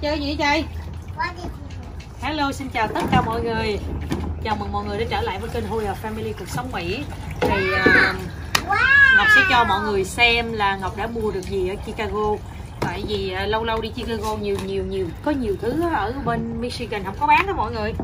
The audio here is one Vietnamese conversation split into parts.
chơi gì vậy? Hello, xin chào tất cả mọi người. Chào mừng mọi người đã trở lại với kênh Hoya Family cuộc sống Mỹ. Thì Ngọc sẽ cho mọi người xem là Ngọc đã mua được gì ở Chicago. Tại vì lâu lâu đi Chicago có nhiều thứ ở bên Michigan không có bán đó mọi người.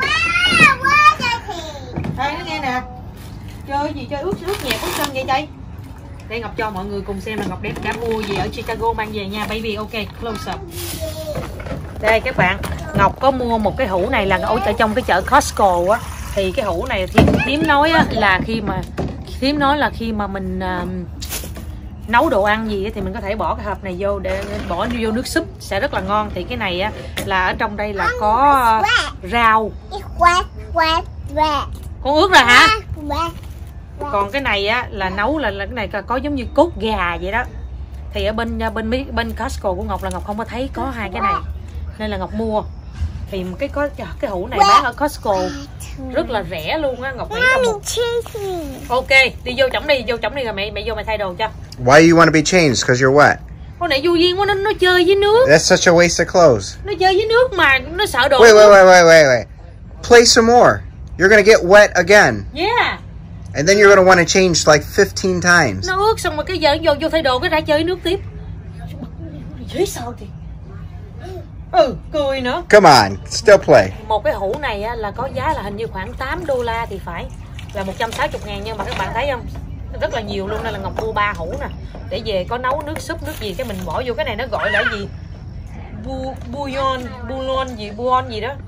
Đây nó nghe nè. Chơi gì chơi ướt nhẹ ướt chân vậy chơi. Đây Ngọc cho mọi người cùng xem là Ngọc đã mua gì ở Chicago mang về nha baby. Ok, close up. Đây các bạn, Ngọc có mua một cái hũ này là ở trong cái chợ Costco á. Thì cái hũ này thím nói á, là khi mà mình nấu đồ ăn gì á, thì mình có thể bỏ cái hộp này vô để bỏ vô nước súp sẽ rất là ngon. Thì cái này á, là ở trong đây là có rau. Con ướt rồi hả? Còn cái này á là nấu là cái này có giống như cốt gà vậy đó. Thì ở bên Costco của Ngọc là Ngọc không có thấy có hai cái này nên là Ngọc mua. Thì cái hũ này bán ở Costco rất là rẻ luôn á. Ngọc nghĩ là ok, đi vô trỏng đi rồi mẹ vô mày thay đồ cho. Why you want to be changed? Because you're wet. Con này vô duyên quá, nó chơi với nước. That's such a waste of clothes. Nó chơi với nước mà nó sợ đồ. Wait. Play some more. You're gonna get wet again. Yeah. And then you're gonna want to change like 15 times. Nó ướt xong rồi cái giờ vô thay đồ cái ra chơi với nước tiếp. Dễ sao thì. Cười nữa. Come on, still play. Một cái hũ này á, là có giá là hình như khoảng $8 thì phải, là 160.000, nhưng mà các bạn thấy không, rất là nhiều luôn nên là Ngọc mua 3 hũ nè, để về có nấu nước súp nước gì cái mình bỏ vô. Cái này nó gọi là gì, bouillon gì đó.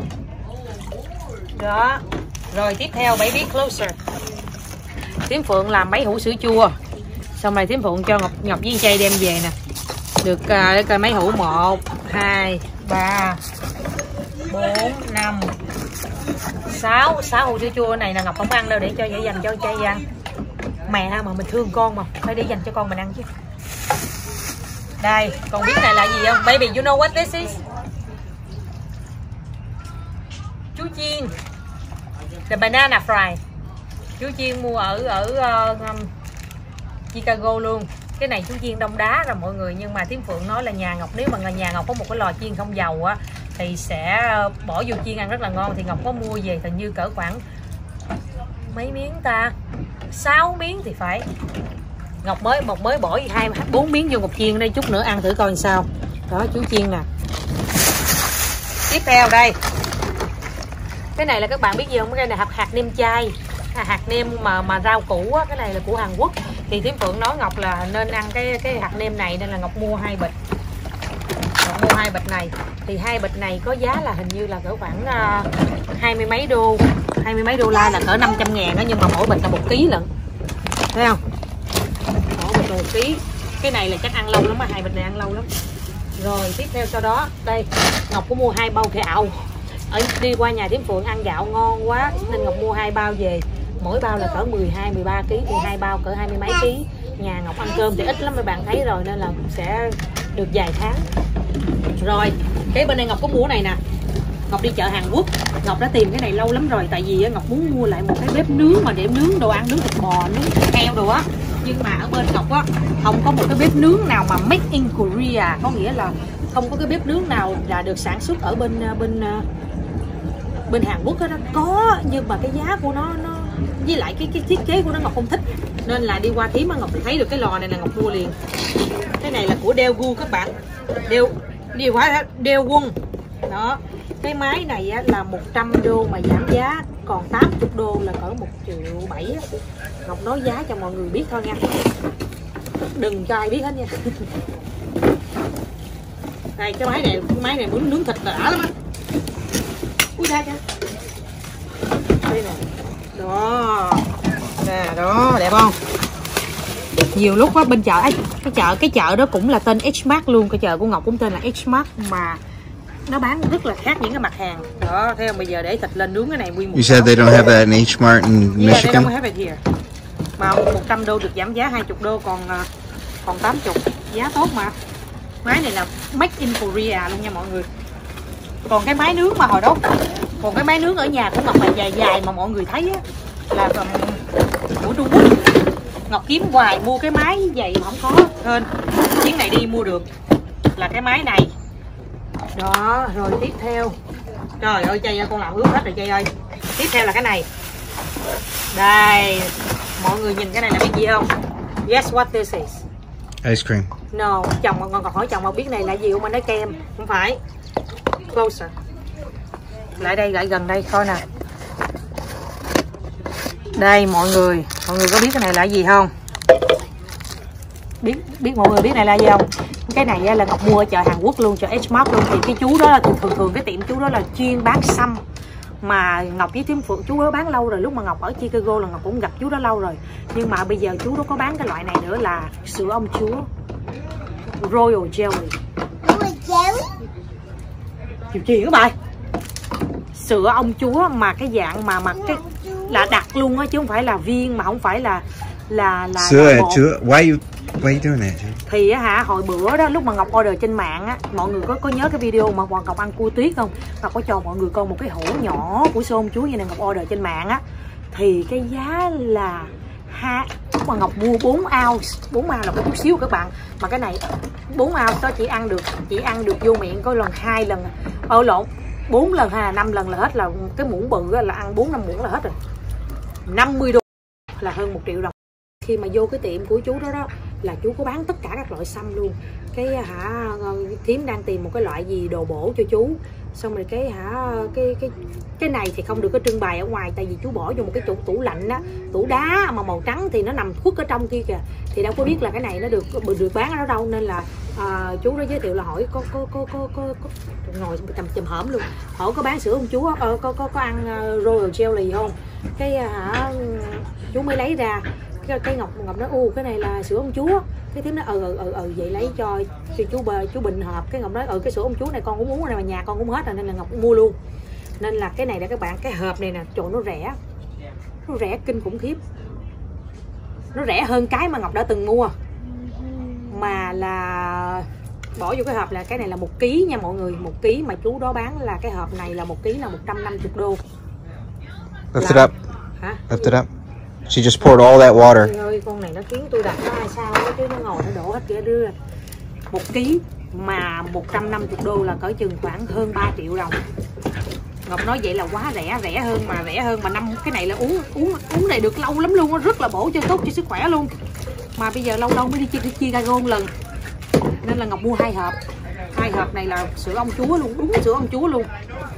Đó. Rồi tiếp theo baby closer. Thím Phượng làm mấy hũ sữa chua, xong rồi thím Phượng cho Ngọc với Chay đem về nè. Được coi mấy hũ 1, 2, 3, 4, 5, 6 hũ sữa chua này là Ngọc không ăn đâu, để cho dành cho Chay ăn. Mẹ mà mình thương con mà phải để dành cho con mình ăn chứ. Đây, con biết này là gì không? Baby, you know what this is? Chú chiên. The banana fry. Chú chiên mua ở Chicago luôn. Cái này chú chiên đông đá rồi mọi người, nhưng mà thím Phượng nói là nhà Ngọc, nếu mà nhà Ngọc có một cái lò chiên không dầu á thì sẽ bỏ vô chiên ăn rất là ngon. Thì Ngọc có mua về hình như cỡ khoảng mấy miếng ta, 6 miếng thì phải. Ngọc mới bỏ 4 miếng vô Ngọc chiên đây, chút nữa ăn thử coi làm sao. Đó, chú chiên nè. Tiếp theo đây, cái này là các bạn biết gì không? Cái này là hạt nêm chay, hạt nêm mà rau củ á, cái này là của Hàn Quốc. Thì thím Phượng nói Ngọc là nên ăn cái hạt nêm này nên là Ngọc mua 2 bịch. Ngọc mua 2 bịch này. Thì 2 bịch này có giá là hình như là cỡ khoảng 20 mấy đô la, là cỡ 500.000 đó, nhưng mà mỗi bịch là 1 ký lận. Thấy không? Mỗi bịch là 1 ký. Cái này là chắc ăn lâu lắm á, 2 bịch này ăn lâu lắm. Rồi tiếp theo sau đó, đây Ngọc có mua 2 bao gạo. Đi qua nhà thím Phượng ăn gạo ngon quá nên Ngọc mua 2 bao về. Mỗi bao là cỡ 12-13 kg, thì 2 bao cỡ 20 mấy ký. Nhà Ngọc ăn cơm thì ít lắm mấy bạn thấy rồi, nên là sẽ được vài tháng. Rồi, cái bên đây Ngọc có mua này nè. Ngọc đi chợ Hàn Quốc, Ngọc đã tìm cái này lâu lắm rồi, tại vì Ngọc muốn mua lại một cái bếp nướng mà để nướng đồ ăn, nướng thịt bò, nướng thịt heo đồ á. Nhưng mà ở bên Ngọc á không có một cái bếp nướng nào mà made in Korea, có nghĩa là không có cái bếp nướng nào là được sản xuất ở bên Hàn Quốc đó. Có, nhưng mà cái giá của nó với lại cái thiết kế của nó Ngọc không thích, nên là đi qua thím Ngọc thấy được cái lò này là Ngọc mua liền. Cái này là của Daewoo các bạn, Daewoo đó. Cái máy này là 100 đô mà giảm giá còn 80 đô, là cỡ 1.7 triệu. Ngọc nói giá cho mọi người biết thôi nha, đừng cho ai biết hết nha. Đây cái máy này muốn nướng thịt là đã lắm á. Ui ra kìa. Đây nè. Đó. Nè, đó, đẹp không? Nhiều lúc á bên chợ cái chợ đó cũng là tên H-Mart luôn, cái chợ của Ngọc cũng tên là H-Mart, mà nó bán rất là khác những cái mặt hàng. Đó, thấy không? Bây giờ để thịt lên nướng cái này nguyên một. You said they don't have that in H-Mart in Michigan. Yeah, they don't have it here. Mà 100 đô được giảm giá 20 đô còn 80. Giá tốt mà. Máy này là made in Korea luôn nha mọi người. Còn cái máy nướng mà hồi đó, còn cái máy nướng ở nhà của Ngọc mà dài mà mọi người thấy á, là của Trung Quốc. Ngọc kiếm hoài mua cái máy vậy mà không có, hên chuyến này đi mua được. Là cái máy này Đó, rồi tiếp theo. Trời ơi Chay ơi, con làm ướt hết rồi Chay ơi. Tiếp theo là cái này. Đây, mọi người nhìn cái này là biết gì không? Guess what this is? Ice cream. No, chồng con còn hỏi chồng mà biết này là gì không? Anh nói kem, không phải. Closer. Lại đây, lại gần đây coi nè. Đây mọi người có biết cái này là gì không? Biết mọi người biết này là gì không? Cái này là Ngọc mua ở chợ Hàn Quốc luôn, chợ H-Mart luôn. Thì cái chú đó là thường cái tiệm chú đó là chuyên bán sâm. Mà Ngọc với Thím Phượng chú đó bán lâu rồi. Lúc mà Ngọc ở Chicago là Ngọc cũng gặp chú đó lâu rồi. Nhưng mà bây giờ chú đó có bán cái loại này nữa là sữa ông chúa Royal Jelly. Chịu chuyện các bạn. Sữa ông chúa mà cái dạng mà cái là đặc luôn á, chứ không phải là viên, mà không phải là sữa chứa. Why you doing that? Thì hả, hồi bữa đó lúc mà Ngọc order trên mạng á, mọi người có nhớ cái video mà Ngọc ăn cua tuyết không? Ngọc có cho mọi người coi một cái hũ nhỏ của sữa ông chúa như này Ngọc order trên mạng á, thì cái giá là mà Ngọc mua 4 ounce là có chút xíu các bạn, mà cái này 4 ounce đó chỉ ăn được vô miệng có lần 2 lần, 4 lần hay là 5 lần là hết, là cái muỗng bự là ăn 4-5 muỗng là hết rồi. 50 đô là hơn 1 triệu đồng. Khi mà vô cái tiệm của chú đó là chú có bán tất cả các loại sâm luôn. Cái Thím đang tìm một cái loại gì đồ bổ cho chú, xong rồi cái này thì không được có trưng bày ở ngoài, tại vì chú bỏ vô một cái tủ lạnh á, tủ đá mà màu trắng thì nó nằm khuất ở trong kia kìa, thì đâu có biết là cái này nó được bán ở đó đâu, nên là chú đó giới thiệu là hỏi có ngồi chầm hởm luôn, hỏi có bán sữa ông chúa, có ăn Royal Jelly không? Cái chú mới lấy ra. Cái Ngọc nói cái này là sữa ông chúa. Cái Thím nói vậy lấy cho chú Bình hộp. Cái Ngọc nói cái sữa ông chúa này con cũng uống rồi mà nhà con cũng hết rồi, nên là Ngọc cũng mua luôn. Nên là cái này là các bạn, cái hộp này nè, trời nó rẻ kinh khủng khiếp, nó rẻ hơn cái mà Ngọc đã từng mua, mà là bỏ vô cái hộp là cái này là 1 kg nha mọi người, 1 kg mà chú đó bán là cái hộp này là 1 kg là 150 đô. Lift it up. Hả? Lift it up. She just poured all that water. Trời ơi, con này nó khiến tôi đặt nó hay sao đó, chứ nó ngồi nó đổ hết kia đưa. 1 kg mà 150 đô là cỡ chừng khoảng hơn 3 triệu đồng. Ngọc nói vậy là quá rẻ hơn mà cái này là uống này được lâu lắm luôn, nó rất là bổ cho tốt cho sức khỏe luôn. Mà bây giờ lâu mới đi Chicago một lần. Nên là Ngọc mua 2 hộp. 2 hộp này là sữa ông chúa luôn, đúng sữa ông chúa luôn.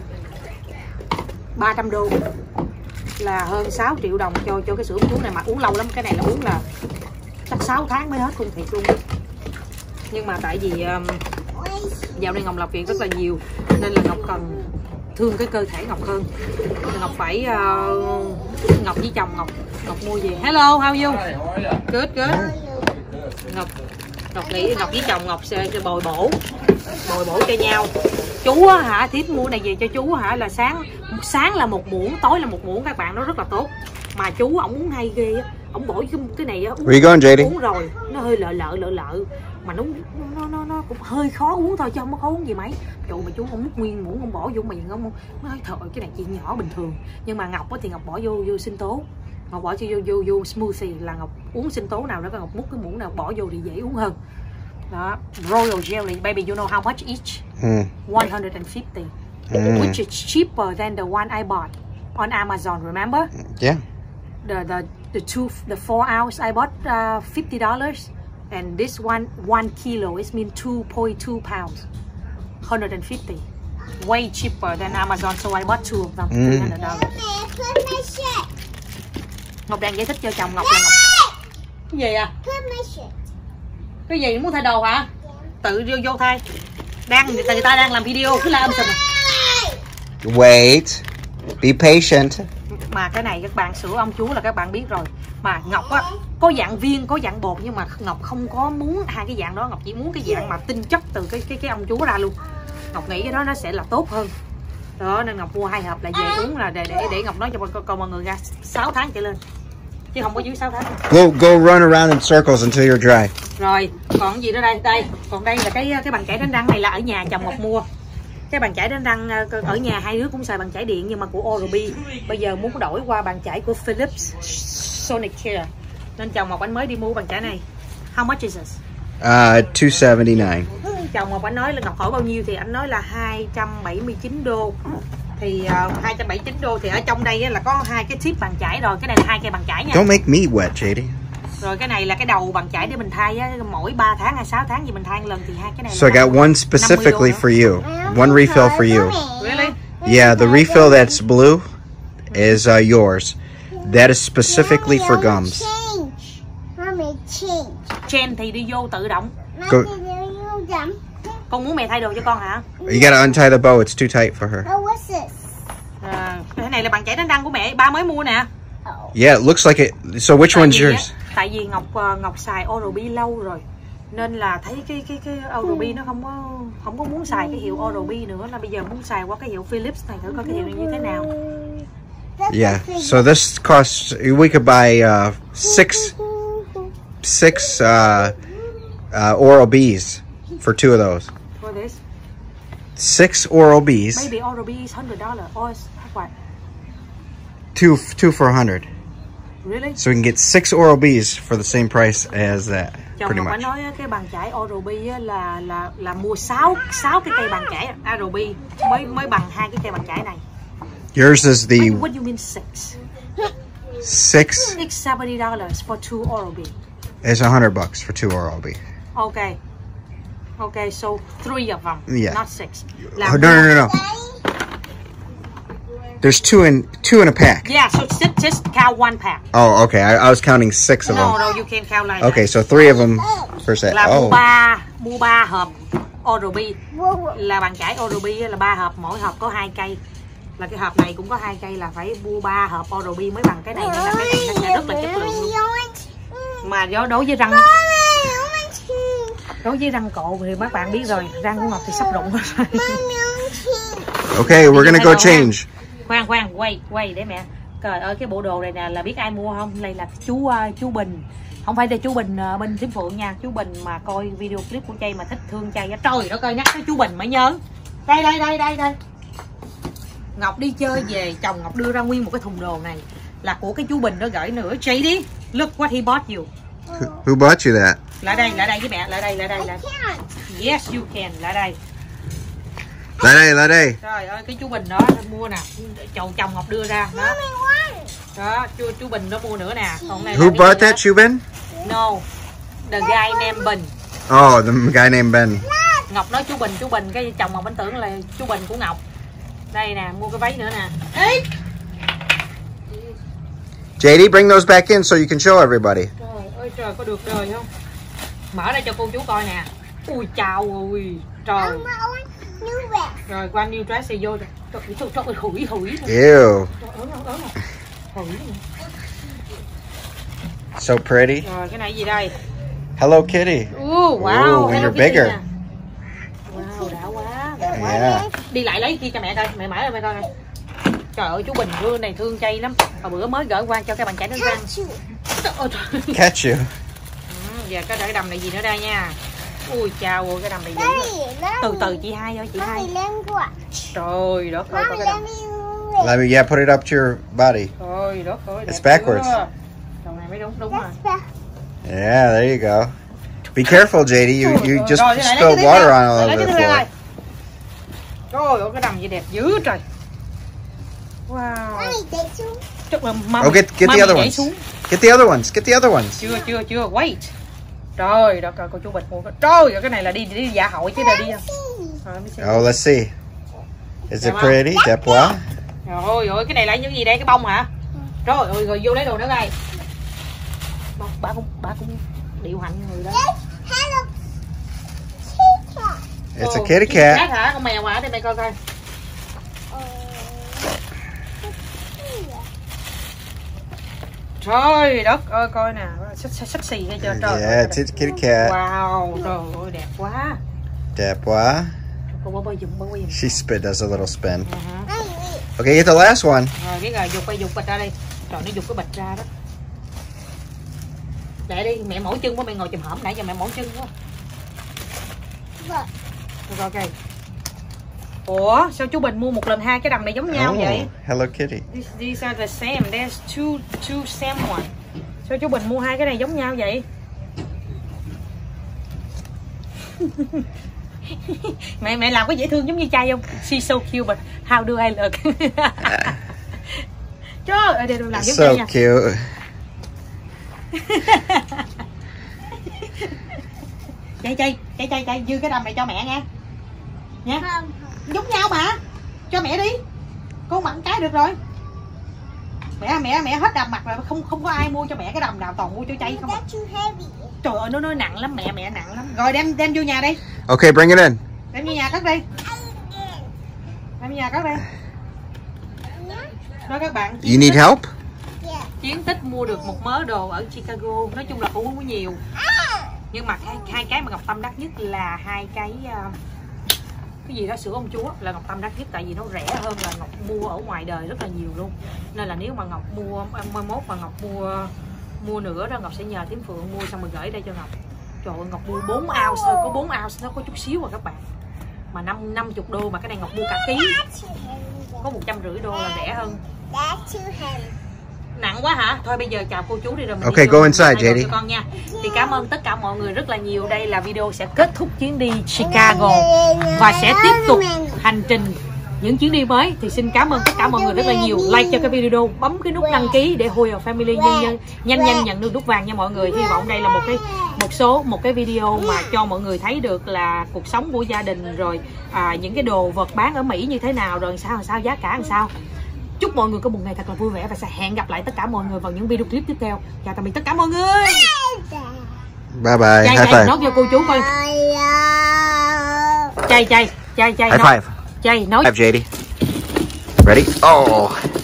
300 đô. Là hơn 6 triệu đồng cho cái sữa ông chúa này, mà uống lâu lắm, cái này là uống là chắc 6 tháng mới hết luôn, thiệt luôn. Nhưng mà tại vì dạo này Ngọc làm việc rất là nhiều nên là Ngọc cần thương cái cơ thể Ngọc hơn, nên Ngọc phải Ngọc với chồng Ngọc mua gì. Hello, how are you? Good. Ngọc nghĩ Ngọc với chồng Ngọc sẽ bồi bổ cho nhau. Chú á Thím mua này về cho chú là sáng là 1 muỗng, tối là 1 muỗng các bạn, nó rất là tốt. Mà chú ổng uống hay ghê á, ổng bỏ cái này uống rồi nó hơi lợ mà nó cũng hơi khó uống thôi chứ không có khó uống gì mấy. Trời mà chú không múc nguyên muỗng, không bỏ vô miệng, không nói thôi cái này chuyện nhỏ bình thường. Nhưng mà Ngọc thì Ngọc bỏ vô sinh tố, Ngọc bỏ vô smoothie là Ngọc uống sinh tố nào đó, Ngọc múc cái muỗng nào bỏ vô thì dễ uống hơn. Đó, Royal Jelly, baby, you know how much each? 150, which is cheaper than the one I bought on Amazon. Remember? Yeah. The 4 ounce I bought $50, and this one kilo is mean 2.2 pounds, 150. Way cheaper than Amazon, so I bought 2 of them. $300. Ngọc đang giải thích cho chồng Ngọc là cái gì à? Cái gì muốn thay đồ hả? Tự vô thay. Người ta đang làm video cứ la âm sùm. Wait, be patient. Mà cái này các bạn, sữa ông chúa là các bạn biết rồi. Mà Ngọc á có dạng viên, có dạng bột, nhưng mà Ngọc không có muốn 2 cái dạng đó, Ngọc chỉ muốn cái dạng mà tinh chất từ cái ông chúa ra luôn. Ngọc nghĩ cái đó nó sẽ là tốt hơn. Đó nên Ngọc mua 2 hộp lại về uống là để Ngọc nói cho mọi người ra 6 tháng trở lên. Chứ không có dưới 6 tháng. Go run around in circles until you're dry. Rồi, còn gì nữa đây? Còn đây là cái bàn chải đánh răng này là ở nhà chồng Ngọc mua. Cái bàn chải đánh răng ở nhà hai đứa cũng xài bàn chải điện nhưng mà của Oral-B. Bây giờ muốn đổi qua bàn chải của Philips Sonicare. Nên chồng Ngọc anh mới đi mua bàn chải này. How much is this? $279. chồng Ngọc anh nói là Ngọc hỏi bao nhiêu thì anh nói là 279 đô. Thì 279 đô thì ở trong đây á, là có hai cái tip bàn chải rồi. Cái này là hai cây bàn chải nha. Don't make me wet, JD. Rồi cái này là cái đầu bàn chải để mình thay á, mỗi 3 tháng hay 6 tháng gì mình thay một lần thì hai cái này. So I got one specifically for you. One refill for you. Really? Yeah, the refill that's blue is yours. That is specifically for gums. Chen thì đi vô tự động. Go. Con muốn mẹ thay đồ cho con hả? You gotta untie the bow. It's too tight for her. Cái này là bàn chải đánh răng của mẹ, ba mới mua nè. Yeah, it looks like it. So which one's yours? Tại vì Ngọc xài Oral-B lâu rồi, nên là thấy cái Oral-B nó không có muốn xài cái hiệu Oral-B nữa, là bây giờ muốn xài qua cái hiệu Philips này, thử coi cái hiệu này như thế nào. Yeah. So this costs. We could buy six Oral-Bs for 2 of those. For this. 6 Oral-Bs. Maybe Oral-B is $100 or what? Two for 100. Really? So we can get 6 Oral-Bs for the same price as that. Chồng Pretty Ngọc much. nói cái bàn chải Oral-B là mua 6 cái cây bàn chải Oral-B mới bằng 2 cái cây bàn chải này. Yours is the What do you mean 6? 6. It's $70 for 2 Oral-B. It's $100 for 2 Oral-B. Okay. Okay, so 3 of them, Yeah. not 6. Oh, no. There's two in a pack. Yeah, so just count 1 pack. Oh, okay. I was counting 6 of them. No, you can't count like Okay, that. so 3 of them per set. Là Oh. mua 3 hộp Oral-B. Là bàn chải Oral-B là 3 hộp, mỗi hộp có 2 cây. Là cái hộp này cũng có 2 cây, là phải mua 3 hộp Oral-B mới bằng cái này, nên là cái này nó sẽ rất là chất lượng luôn. Mà đối với răng cộ thì các bạn biết rồi, răng của Ngọc thì sắp rụng rồi. Okay, we're gonna go change. Khoan, quay để mẹ. Trời ơi, cái bộ đồ này nè là biết ai mua không? Đây là chú Bình. Không phải là chú Bình bên Thím Phượng nha, chú Bình mà coi video clip của Chay mà thích thương Chay á. Trời đất ơi, nhắc tới chú Bình mới nhớ. Đây. Ngọc đi chơi về, chồng Ngọc đưa ra nguyên một cái thùng đồ này là của cái chú Bình đó gửi nữa. Chay đi. Look what he bought you. Who bought you that? Lại đây với mẹ, lại đây. Yes you can, lại đây. Lại đây. Trời ơi, cái chú Bình đó mua nè, chồng Ngọc đưa ra đó. Đó, chú Bình đó mua nữa nè. Còn này Who bought that, Chubin? No, the guy named Bình. Oh, the guy named Ben. Ngọc nói chú Bình, cái chồng Ngọc vẫn tưởng là chú Bình của Ngọc. Đây nè, mua cái váy nữa nè. Ê! JD, bring those back in so you can show everybody. Trời ơi trời, có được đời không? Mở ra cho cô chú coi nè. Ui chào ơi, trời. Rồi qua new dress thì vô. Trời ơi, hủi. Ew. So pretty. Rồi cái này gì đây? Hello Kitty. Wow, Ooh, you're bigger. Wow, đã quá. Yeah. Đi lại lấy kia cho mẹ coi, mẹ mở ra mẹ coi. Trời ơi, chú Bình thương này thương Chay lắm. Hồi bữa mới gửi qua cho cái bàn chải đánh răng. Catch you. Giờ cái đầm này gì nữa đây nha. Ui chào ơi, cái đầm này dữ. Từ chị hai ơi, chị hai. Trời đất ơi, coi cái đầm. Let me, put it up to your body. Trời đất ơi. It's backwards. Đầu này mới đúng rồi. Yeah, there you go. Be careful, JD. You just spilled water on all over the floor. Trời ơi, cái đầm gì đẹp dữ trời. Wow. Oh, get the other ones. Get the other ones. Get the other ones. Chưa. Wait. Trời đất ơi, cô chú Bình mua. Trời ơi, cái này là đi dạ hội chứ là đi. Oh, let's see. Is it pretty? Đẹp quá. Rồi ơi, cái này là những gì đây, cái bông hả? Trời ơi, rồi vô lấy đồ nữa đây. Bà cũng điệu hạnh người đó. It's a kitty cat. Hả? Con mèo hả? Đây mày coi coi. Trời đất ơi, coi nè, sexy nghe chưa trời. Yeah, it's a kitty cat. Wow, trời ơi, đẹp quá. Đẹp quá. Cô bơi giùm. She does a little spin. Okay, get the last one. Rồi cái rồi dục bịch ra đi. Trời, nó dục cái bịch ra đó. Để đi, mẹ mỏi chân quá, mẹ ngồi chùm hổm nãy giờ mẹ mỏi chân quá. Rồi ok. Ủa, sao chú Bình mua một lần hai cái đầm này giống nhau vậy? Hello Kitty. These are the same. There's two same one. Sao chú Bình mua hai cái này giống nhau vậy? Mẹ làm có dễ thương giống như trai không? She's so cute but how do I look? Trời ơi, đây làm giống So trai nha. cute. Chạy dư cái đầm này cho mẹ nha. Nha. Giống nhau mà. Cho mẹ đi. Con mặn cái được rồi. Mẹ hết đầm mặt rồi, không có ai mua cho mẹ cái đầm nào, toàn mua cho chay không. Trời ơi nó nói nặng lắm, mẹ nặng lắm. Rồi đem vô nhà đi. Okay, bring it in. Đem vô nhà cất đi. Đem vô nhà cất đi. Đó các bạn. You need help? Chiến tích mua được một mớ đồ ở Chicago, nói chung là cũng không có nhiều. Nhưng mà hai cái mà Ngọc Tâm đắt nhất là hai cái gì đó sữa ông chúa là Ngọc Tâm đắt nhất, tại vì nó rẻ hơn là Ngọc mua ở ngoài đời rất là nhiều luôn. Nên là nếu mà Ngọc mua mai mốt mà Ngọc mua nữa đó, Ngọc sẽ nhờ Thím Phượng mua xong rồi gửi đây cho Ngọc. Trời ơi, Ngọc mua 4 ounce thôi, có 4 ounce nó có chút xíu à các bạn. Mà 50 đô, mà cái này Ngọc mua cả ký. Có 150 đô là rẻ hơn. Nặng quá hả? Thôi bây giờ chào cô chú đi rồi mình Okay, đi go inside, JD. cho con nha. Thì cảm ơn tất cả mọi người rất là nhiều. Đây là video sẽ kết thúc chuyến đi Chicago và sẽ tiếp tục hành trình những chuyến đi mới. Thì xin cảm ơn tất cả mọi người rất là nhiều. Like cho cái video, bấm cái nút đăng ký để Hoi Family nhanh nhận được nút vàng nha mọi người. Hy vọng đây là một cái video mà cho mọi người thấy được là cuộc sống của gia đình, rồi những cái đồ vật bán ở Mỹ như thế nào, rồi sao giá cả làm sao. Chúc mọi người có một ngày thật là vui vẻ và sẽ hẹn gặp lại tất cả mọi người vào những video clip tiếp theo. Chào tạm biệt tất cả mọi người. Bye bye. High five. Nói cho cô chú coi. Chay. High five. Chay nói. High five, JD. Ready? Oh.